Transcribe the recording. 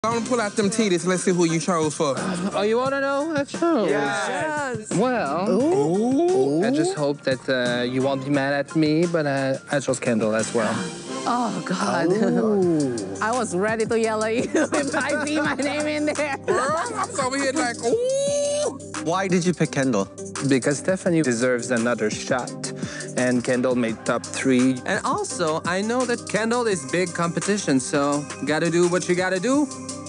I'm gonna pull out them titties. Let's see who you chose for. Oh, you want to know? I chose. Yes. Well, I just hope that you won't be mad at me, but I chose Kendall as well. Oh, God. I was ready to yell at you if I see my name in there. Girl, I'm over here like, ooh. Why did you pick Kendall? Because Stephanie deserves another shot, and Kendall made top 3. And also, I know that Kendall is big competition, so gotta do what you gotta do.